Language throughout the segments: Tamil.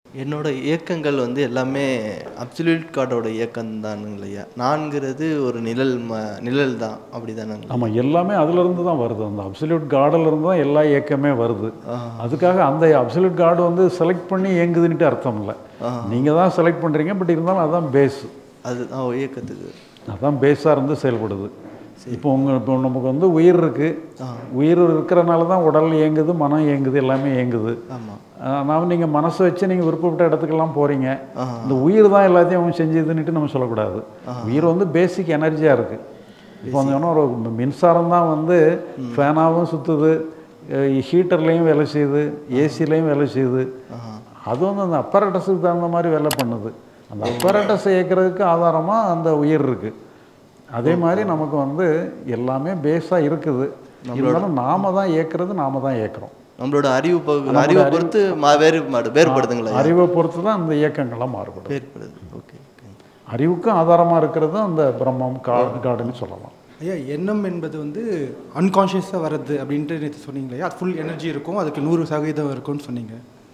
என்னோட இயக்கங்கள் வந்து எல்லாமே அப்சல்யூட் காடோட இயக்கம் தானுங்களையா. நான்கிறது ஒரு நிழல் தான் அப்படிதானுங்களா? ஆமாம், எல்லாமே அதிலிருந்து தான் வருது. அந்த அப்சல்யூட் காடிலிருந்து தான் எல்லா இயக்கமே வருது. அதுக்காக அந்த அப்சல்யூட் காடு வந்து செலக்ட் பண்ணி இயங்குதுன்ட்டு அர்த்தம் இல்லை. நீங்கள் தான் செலக்ட் பண்ணுறீங்க. பட் இருந்தாலும் அதுதான் பேஸ். அது இயக்கத்துக்கு அதுதான் பேஸாக இருந்து செயல்படுது. இப்போ இப்போ நமக்கு வந்து உயிர் இருக்குது. உயிர் இருக்கிறனால தான் உடல் இயங்குது, மனம் இயங்குது, எல்லாமே இயங்குது. நாம் நீங்கள் மனசை வச்சு நீங்கள் விருப்பப்பட்ட இடத்துக்கெல்லாம் போகிறீங்க. இந்த உயிர் தான் எல்லாத்தையும் அவங்க செஞ்சதுன்னுட்டு நம்ம சொல்லக்கூடாது. உயிர் வந்து பேசிக் எனர்ஜியாக இருக்குது. இப்போ வந்து ஒரு மின்சாரம் தான் வந்து ஃபேனாகவும் சுற்றுது, ஹீட்டர்லேயும் வேலை செய்யுது, ஏசிலையும் வேலை செய்யுது. அது வந்து அந்த அப்பரேட்டஸுக்கு தகுந்த மாதிரி வேலை பண்ணுது. அந்த அப்பரேட்டஸை இயக்கிறதுக்கு ஆதாரமாக அந்த உயிர் இருக்குது. அதே மாதிரி நமக்கு வந்து எல்லாமே பேஸாக இருக்குது. இருந்தாலும் நாம தான் இயக்கிறது, நாம தான் இயக்கிறோம். நம்மளோட அறிவை பொறுத்து வேறுபடுதுங்களா? அறிவை பொறுத்து தான் அந்த இயக்கங்கள்லாம் மாறுபடுது. அறிவுக்கும் ஆதாரமாக இருக்கிறது அந்த பிரம்மம் காடுன்னு சொல்லலாம். ஐயா, எண்ணம் என்பது வந்து அன்கான்ஷியஸாக வர்றது அப்படின்ட்டு நேற்று சொன்னீங்க இல்லையா? அது ஃபுல் எனர்ஜி இருக்கும், அதுக்கு 100% இருக்கும்னு சொன்னீங்க.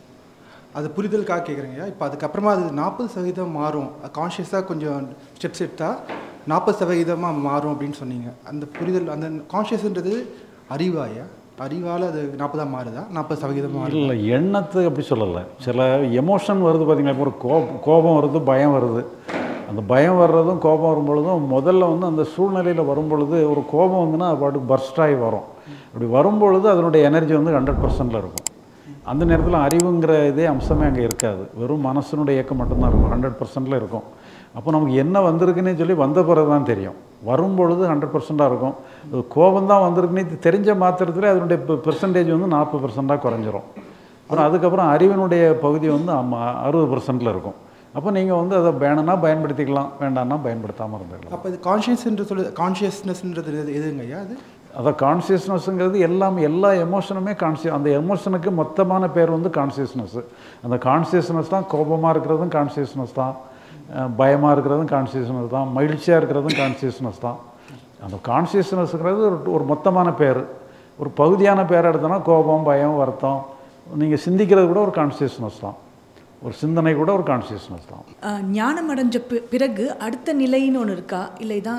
அது புரிதலுக்காக கேட்குறேங்க. இப்போ அதுக்கப்புறமா அது 40% மாறும், கான்ஷியஸாக கொஞ்சம் ஸ்டெப்ஸ் எடுத்தால் 40% மாறும் அப்படின்னு சொன்னீங்க. அந்த புரிதல், அந்த கான்ஷியஸ்ன்றது அறிவாயா? அறிவால் அது 40 மாறுதா, 40% மாறும்? இல்லை, எண்ணத்து அப்படி சொல்லலை. சில எமோஷன் வருது பார்த்தீங்களா. இப்போ ஒரு கோபம் வருது, பயம் வருது. அந்த பயம் வர்றதும் கோபம் வரும்பொழுதும் முதல்ல வந்து அந்த சூழ்நிலையில் வரும்பொழுது ஒரு கோபம் வந்துன்னா அது பாட்டு பர்ஸ்டாகி வரும். அப்படி வரும்பொழுது அதனுடைய எனர்ஜி வந்து 100% இருக்கும். அந்த நேரத்தில் அறிவுங்கிற இதே அம்சமே அங்கே இருக்காது. வெறும் மனசனுடைய இயக்கம் மட்டும்தான் இருக்கும், 100% இருக்கும். அப்போ நமக்கு என்ன வந்திருக்குன்னே சொல்லி வந்த பிறகு தான் தெரியும். வரும்பொழுது 100% இருக்கும். கோபம் தான் வந்திருக்குன்னு தெரிஞ்ச மாத்திரத்தில் அதனுடைய பெர்சன்டேஜ் வந்து 40% குறைஞ்சிரும். அப்புறம் அதுக்கப்புறம் அறிவினுடைய பகுதி வந்து 60% இருக்கும். அப்போ நீங்கள் வந்து அதை வேணும்னா பயன்படுத்திக்கலாம், வேண்டாம்னா பயன்படுத்தாமல் இருந்துக்கலாம். அப்போ இது கான்ஷியஸ்னஸ்ன்றது எதுங்க ஐயா? அதான் கான்சியஸ்னஸ்ங்கிறது எல்லா எமோஷனுமே அந்த எமோஷனுக்கு மொத்தமான பேர் வந்து கான்சியஸ்னஸ்ஸு. அந்த கான்சியஸ்னஸ் தான் கோபமாக இருக்கிறதும் கான்சியஸ்னஸ் தான், பயமாக இருக்கிறதும் கான்சியஸ்னஸ் தான், மகிழ்ச்சியாக இருக்கிறதும் கான்சியஸ்னஸ் தான். அந்த கான்சியஸ்னஸ்ங்கிறது ஒரு மொத்தமான பேர். ஒரு பகுதியான பேர் எடுத்தோன்னா கோபம், பயம், வருத்தம், நீங்கள் சிந்திக்கிறது கூட ஒரு கான்சியஸ்னஸ் தான். ஒரு சிந்தனை கூட ஒரு கான்சியஸ்னஸ் தான். ஞானம் அடைஞ்ச பிறகு அடுத்த நிலைன்னு ஒன்று இருக்கா? இல்லை இதான்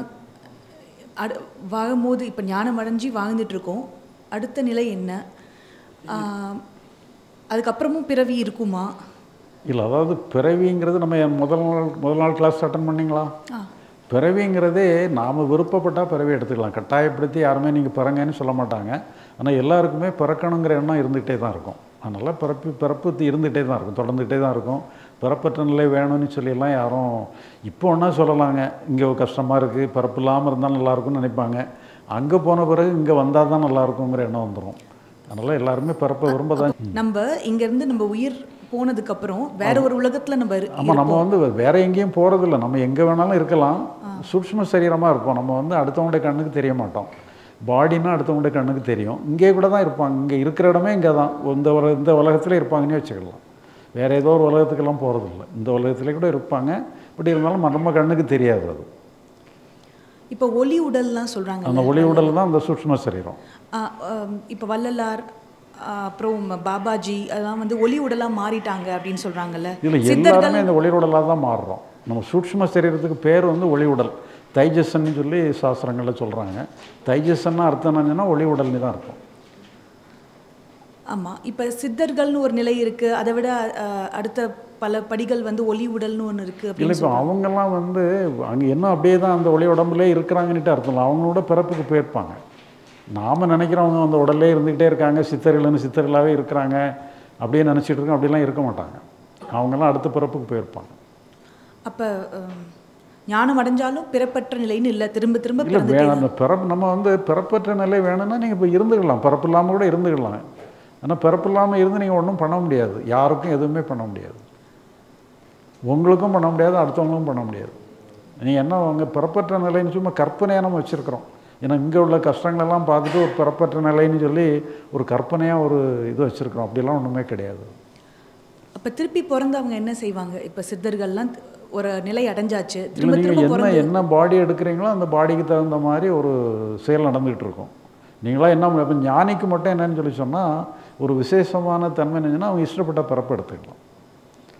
வாழும்போது இப்போ ஞானம் அடைஞ்சி வாழ்ந்துட்டுருக்கோம், அடுத்த நிலை என்ன? அதுக்கப்புறமும் பிறவி இருக்குமா? இல்லை, அதாவது பிறவிங்கிறது நம்ம முதல் நாள் கிளாஸ் அட்டன் பண்ணிங்களா? பிறவிங்கிறதே நாம் விருப்பப்பட்டால் பிறவி எடுத்துக்கலாம். கட்டாயப்படுத்தி யாருமே நீங்கள் பிறங்கன்னு சொல்ல மாட்டாங்க. ஆனால் எல்லாருக்குமே பிறக்கணுங்கிற எண்ணம் இருந்துகிட்டே தான் இருக்கும். அதனால் பிறப்பு இருந்துகிட்டே தான் இருக்கும், தொடர்ந்துகிட்டே தான் இருக்கும். பிறப்பற்ற நிலை வேணும்னு சொல்லியெல்லாம் யாரும் இப்போ ஒன்றா சொல்லலாங்க. இங்கே கஷ்டமாக இருக்குது, பிறப்பு இல்லாமல் இருந்தால் நல்லாயிருக்கும்னு நினைப்பாங்க. அங்கே போன பிறகு இங்கே வந்தால் தான் நல்லாயிருக்குங்கிற எண்ணம் வந்துடும். அதனால் எல்லாருமே பிறப்பை விரும்ப தான். நம்ம இங்கேருந்து நம்ம உயிர் போனதுக்கப்புறம் வேற ஒரு உலகத்தில் ஆமாம், நம்ம வந்து வேறு எங்கேயும் போகிறதில்ல. நம்ம எங்கே வேணாலும் இருக்கலாம், சூட்சும சரீரமாக இருப்போம். நம்ம வந்து அடுத்தவங்களுடைய கண்ணுக்கு தெரிய மாட்டோம். பாடினா அடுத்தவங்களுடைய கண்ணுக்கு தெரியும். இங்கே கூட தான் இருப்பாங்க, இங்கே இருக்கிற இடமே இங்கே தான். இந்த உலகத்தில் இருப்பாங்கன்னே வச்சுக்கலாம். வேறு ஏதோ ஒரு உலகத்துக்கெல்லாம் போகிறதில்ல, இந்த உலகத்திலே கூட இருப்பாங்க. பட் இருந்தாலும் நம்ம கண்ணுக்கு தெரியாது அது. இப்போ ஒளி உடல்லாம் சொல்கிறாங்க. அந்த ஒளி உடல் தான் அந்த சூட்சும சரீரம். இப்போ வள்ளலார் அப்புறம் பாபாஜி அதெல்லாம் வந்து ஒளி உடலாக மாறிட்டாங்க அப்படின்னு சொல்கிறாங்கல்ல. இல்லை, எல்லாருமே இந்த ஒளி உடலாக தான் மாறுறோம். நம்ம சூட்சும சரீரத்துக்கு பேர் வந்து ஒளி உடல், தைஜஸ்ன்னு சொல்லி சாஸ்திரங்களில் சொல்கிறாங்க. தைஜஸ்ன்னா அர்த்தம் என்னன்னா ஒளி உடல்னு தான் இருக்கும். ஆமாம், இப்போ சித்தர்கள்னு ஒரு நிலை இருக்குது, அதை விட அடுத்த பல படிகள் வந்து ஒளி உடல்னு ஒன்று இருக்குது. இல்லை, இப்போ அவங்கெல்லாம் வந்து அங்கே என்ன அப்படியே தான் அந்த ஒளி உடம்புலே இருக்கிறாங்கன்னுட்டு அர்த்தம் இல்லை. அவங்களோட பிறப்புக்கு போயிருப்பாங்க. நாம் நினைக்கிறவங்க அந்த உடல்லே இருந்துக்கிட்டே இருக்காங்க, சித்தர்களாகவே இருக்கிறாங்க அப்படியே நினச்சிட்டு இருக்கோம். அப்படிலாம் இருக்க மாட்டாங்க. அவங்கெல்லாம் அடுத்த பிறப்புக்கு போயிருப்பாங்க. அப்போ ஞானம் அடைஞ்சாலும் பிறப்பற்ற நிலைன்னு இல்லை, திரும்ப திரும்ப இல்லை வேணும். நம்ம வந்து பிறப்பற்ற நிலை வேணும்னா நீங்கள் இப்போ இருந்துக்கலாம், பிறப்பு இல்லாமல் கூட இருந்துக்கலாம். ஆனால் பிறப்பு இல்லாமல் இருந்து நீங்கள் ஒன்றும் பண்ண முடியாது, யாருக்கும் எதுவுமே பண்ண முடியாது. உங்களுக்கும் பண்ண முடியாது, அடுத்தவங்களுக்கும் பண்ண முடியாது. நீங்கள் என்ன உங்கள் பிறப்பற்ற நிலைன்னு சும்மா கற்பனையாக நம்ம வச்சுருக்கிறோம். ஏன்னா இங்கே உள்ள கஷ்டங்களெல்லாம் பார்த்துட்டு ஒரு பிறப்பற்ற நிலைன்னு சொல்லி ஒரு கற்பனையாக ஒரு இது வச்சுருக்கிறோம். அப்படிலாம் ஒன்றுமே கிடையாது. அப்போ திருப்பி பிறந்தவங்க என்ன செய்வாங்க? இப்போ சித்தர்கள்லாம் ஒரு நிலை அடைஞ்சாச்சு, நீங்கள் என்ன பாடி எடுக்கிறீங்களோ அந்த பாடிக்கு தகுந்த மாதிரி ஒரு செயல் நடந்துகிட்டு இருக்கும். நீங்களாம் என்ன இப்போ ஞானிக்கு மட்டும் என்னன்னு சொல்லி சொன்னால் ஒரு விசேஷமான தன்மை என்னன்னா அவங்க இஷ்டப்பட்ட பிறப்பு எடுத்துக்கலாம்.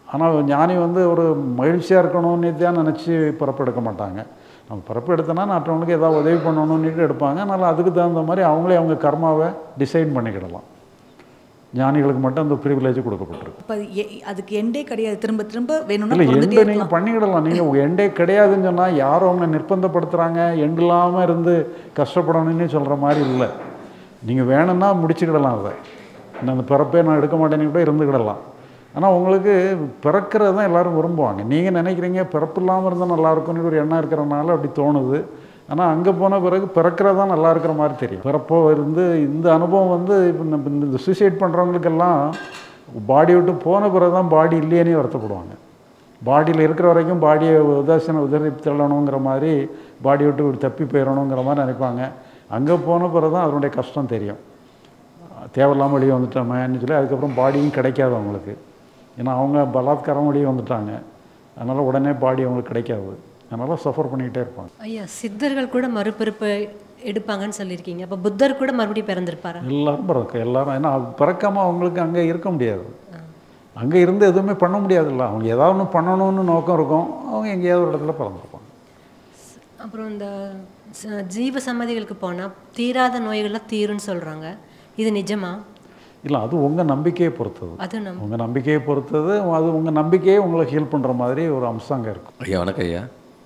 ஆனால் ஞானி வந்து ஒரு மகிழ்ச்சியாக இருக்கணும்னு தான் நினச்சி பிறப்பு எடுக்க மாட்டாங்க. நம்ம பிறப்பு எடுத்தோன்னா மற்றவங்களுக்கு ஏதாவது உதவி பண்ணணும்னுட்டு எடுப்பாங்க. அதனால் அதுக்கு தகுந்த மாதிரி அவங்களே அவங்க கர்மாவை டிசைன் பண்ணிக்கிடலாம். ஞானிகளுக்கு மட்டும் அந்த ப்ரிவிலேஜ் கொடுக்கப்பட்டிருக்கு. இப்போ அதுக்கு எண்டே கிடையாது, திரும்ப திரும்ப வேணும்னா இல்லை, பிறந்துட்டே எண்டு நீங்கள் இருக்கலாம். பண்ணிக்கிடலாம். நீங்கள் எண்டே கிடையாதுன்னு சொன்னால் யாரும் அவங்க நிர்பந்தப்படுத்துகிறாங்க, எண்டு இல்லாமல் இருந்து கஷ்டப்படணும்னு சொல்கிற மாதிரி இல்லை. நீங்கள் வேணும்னா முடிச்சுக்கிடலாம். அதை அந்த பிறப்பே நான் எடுக்க மாட்டேன்னு கூட இருந்துக்கிடலாம். ஆனால் உங்களுக்கு பிறக்கிறது தான் எல்லோரும் விரும்புவாங்க. நீங்கள் நினைக்கிறீங்க பிறப்பு இல்லாமல் இருந்தால் நல்லா இருக்கும்னு ஒரு எண்ணம் இருக்கிறனால அப்படி தோணுது. ஆனால் அங்கே போன பிறகு பிறக்கிறது தான் நல்லா இருக்கிற மாதிரி தெரியும். பிறப்போ இருந்து இந்த அனுபவம் வந்து இப்போ இந்த சூசைட் பண்ணுறவங்களுக்கெல்லாம் பாடி விட்டு போன பிறகு தான் பாடி இல்லையேனே வருத்தப்படுவாங்க. பாடியில் இருக்கிற வரைக்கும் பாடியை உதறி தள்ளணுங்கிற மாதிரி, பாடி விட்டு தப்பி போயிடணுங்கிற மாதிரி நினைப்பாங்க. அங்கே போன பிறகு தான் அதனுடைய கஷ்டம் தெரியும். தேவையில்லாமல் வெளியே வந்துட்டோமேன்னு சொல்லி அதுக்கப்புறம் பாடியும் கிடைக்காது அவங்களுக்கு. ஏன்னா அவங்க பலாத்காரம் வெளியே வந்துட்டாங்க. அதனால் உடனே பாடி அவங்களுக்கு கிடைக்காது. அதனால் சஃபர் பண்ணிக்கிட்டே இருப்பாங்க. ஐயா, சித்தர்கள் கூட மறுபிறப்பு எடுப்பாங்கன்னு சொல்லியிருக்கீங்க. அப்போ புத்தர் கூட மறுபடியும் பிறந்திருப்பாரா? எல்லாரும் எல்லாரும். ஏன்னா அது பிறக்காமல் அவங்களுக்கு அங்கே இருக்க முடியாது. அங்கே இருந்து எதுவுமே பண்ண முடியாதுல்ல. அவங்க ஏதாவது ஒன்று பண்ணணும்னு நோக்கம் இருக்கும். அவங்க எங்கேயாவது ஒரு இடத்துல பிறந்திருப்பாங்க. அப்புறம் இந்த ஜீவ சமாதிகளுக்கு போனால் தீராத நோய்கள்லாம் தீரும்னு சொல்கிறாங்க. இது நிஜமா? இல்லை, அது உங்கள் நம்பிக்கையை பொறுத்தது. அது உங்கள் நம்பிக்கையை பொறுத்தது. அது உங்கள் நம்பிக்கையே உங்களை ஹீல் பண்ணுற மாதிரி ஒரு அம்சம் அங்கே இருக்கும். ஐயா வணக்கம் ஐயா.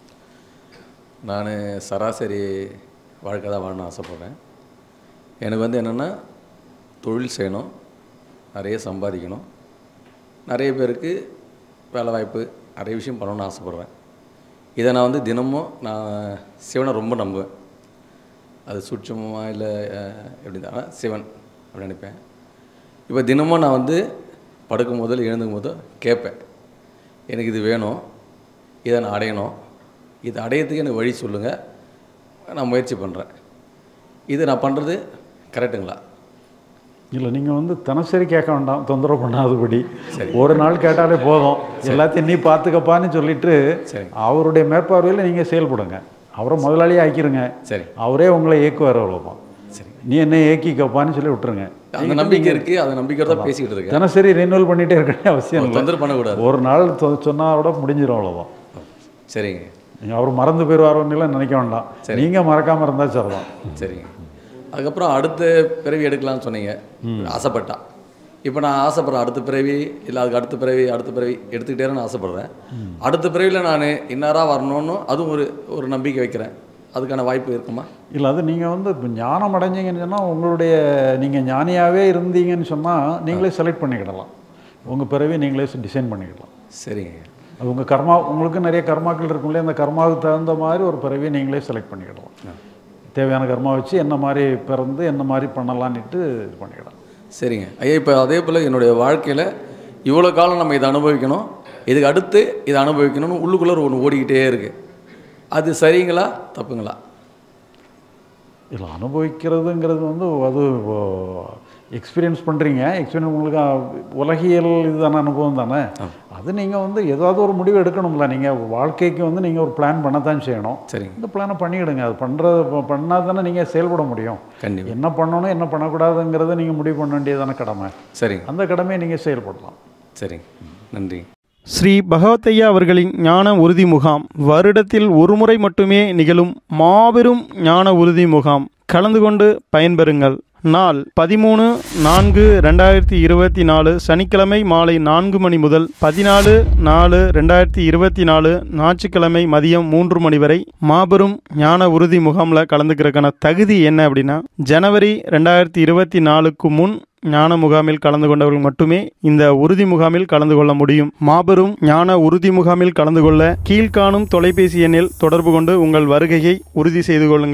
நான் சராசரி வாழ்க்கை தான் வாழணும்னு ஆசைப்பட்றேன். எனக்கு வந்து என்னென்னா தொழில் செய்யணும், நிறைய சம்பாதிக்கணும், நிறைய பேருக்கு வேலை வாய்ப்பு, நிறைய விஷயம் பண்ணணும்னு ஆசைப்பட்றேன். இதை நான் வந்து தினமும் நான் சிவனை ரொம்ப நம்புவேன். அது சூட்சமாக இல்லை எப்படி தான் சிவன் அப்படி நினைப்பேன். இப்போ தினமும் நான் வந்து படுக்கும் போதில் எழுந்துக்கும் போதும் கேட்பேன், எனக்கு இது வேணும், இதை நான் அடையணும், இது அடையிறதுக்கு எனக்கு வழி சொல்லுங்கள், நான் முயற்சி பண்ணுறேன். இது நான் பண்ணுறது கரெக்டுங்களா? இல்லை, நீங்கள் வந்து தினசரி கேட்க வேண்டாம், தொந்தரவு பண்ணாதபடி. ஒரு நாள் கேட்டாலே போதும். எல்லாத்தையும் நீ பார்த்துக்கப்பான்னு சொல்லிட்டு அவருடைய மேற்பார்வையில் நீங்கள் செயல்படுங்க. அவரை முதலாளியாக ஆக்கிடுங்க. சரி, அவரே உங்களை இயக்குவார். அவ்வளோதான். சரி, நீ என்ன இயக்கிக்கப்பான்னு சொல்லி விட்டுருங்க. அந்த நம்பிக்கை இருக்குது. அந்த நம்பிக்கை தான் பேசிக்கிட்டு இருக்கேன். தினசரி ரெனியூவல் பண்ணிகிட்டே இருக்கணும் அவசியம் இல்லை. தொந்தரவு பண்ணக்கூடாது. ஒரு நாள் சொன்னாவோட முடிஞ்சிடும். அவ்வளோதான். சரிங்க. நீங்கள் அவர் மறந்து போயிடுவாரோன்னெலாம் நினைக்க வேண்டாம். நீங்கள் மறக்காமல் இருந்தால் சரிதான். சரிங்க. அதுக்கப்புறம் அடுத்த பிறவி எடுக்கலாம்னு சொன்னீங்க, ஆசைப்பட்டா. இப்போ நான் ஆசைப்பட்றேன் அடுத்த பிறவி இல்லை அதுக்கு அடுத்த பிறவி எடுத்துக்கிட்டே நான் ஆசைப்பட்றேன். அடுத்த பிறவியில் நான் இன்னாராக வரணும்னு அதுவும் ஒரு நம்பிக்கை வைக்கிறேன். அதுக்கான வாய்ப்பு இருக்குமா? இல்லை, அது நீங்கள் வந்து இப்போ ஞானம் அடைஞ்சிங்கன்னு சொன்னால் உங்களுடைய நீங்கள் ஞானியாகவே இருந்தீங்கன்னு சொன்னால் நீங்களே செலக்ட் பண்ணிக்கிடலாம். உங்கள் பிறவி நீங்களே டிசைன் பண்ணிக்கிடலாம். சரிங்க. அது உங்கள் கர்மா, உங்களுக்கு நிறைய கர்மாக்கள் இருக்கும் இல்லையா, அந்த கர்மாவுக்கு தகுந்த மாதிரி ஒரு பிறவியை நீங்களே செலக்ட் பண்ணிக்கிடலாம். தேவையான கர்மா வச்சு என்ன மாதிரி பிறந்து என்ன மாதிரி பண்ணலான்ட்டு இது பண்ணிக்கிடலாம். சரிங்க ஐயா. இப்போ அதே போல் என்னுடைய வாழ்க்கையில் இவ்வளோ காலம் நம்ம இதை அனுபவிக்கணும், இதுக்கு அடுத்து இதை அனுபவிக்கணும்னு உள்ளுக்குள்ளே ஒன்று ஓடிக்கிட்டே இருக்குது. அது சரிங்களா தப்புங்களா? இல்லை, அனுபவிக்கிறதுங்கிறது வந்து அது எக்ஸ்பீரியன்ஸ் பண்ணுறீங்க. எக்ஸ்பீரியன்ஸ் உங்களுக்கு உலகியல் இதுதானே, அனுபவம் தானே. அது நீங்கள் வந்து ஏதாவது ஒரு முடிவு எடுக்கணும்ல. நீங்கள் வாழ்க்கைக்கு வந்து நீங்கள் ஒரு பிளான் பண்ணத்தான் செய்யணும். சரி, இந்த பிளானை பண்ணிவிடுங்க. அது பண்ணால் தானே நீங்கள் செயல்பட முடியும். கண்டிப்பாக என்ன பண்ணணும் என்ன பண்ணக்கூடாதுங்கிறத நீங்கள் முடிவு பண்ண வேண்டியதான கடமை. சரி, அந்த கடமையை நீங்கள் செயல்படலாம். சரி, நன்றி. ஸ்ரீ பகவத்தையா அவர்களின் ஞான உறுதி முகாம் வருடத்தில் ஒரு முறை மட்டுமே நிகழும் மாபெரும் ஞான உறுதி முகாம். கலந்து கொண்டு பயன்பெறுங்கள். நாள் 13/4/2024 சனிக்கிழமை மாலை 4 மணி முதல் 14/4/2024 ஞாயிற்றுக்கிழமை மதியம் 3 மணி வரை மாபெரும் ஞான உறுதி முகாமில் கலந்துக்கிறதுக்கான தகுதி என்ன அப்படின்னா, ஜனவரி 2024க்கு முன் ஞான முகாமில் கலந்து கொண்டவர்கள் மட்டுமே இந்த உறுதி முகாமில் கலந்து கொள்ள முடியும். மாபெரும் ஞான உறுதி முகாமில் கலந்து கொள்ள கீழ்காணும் தொலைபேசி எண்ணில் தொடர்பு கொண்டு உங்கள் வருகையை உறுதி செய்து கொள்ளுங்கள்.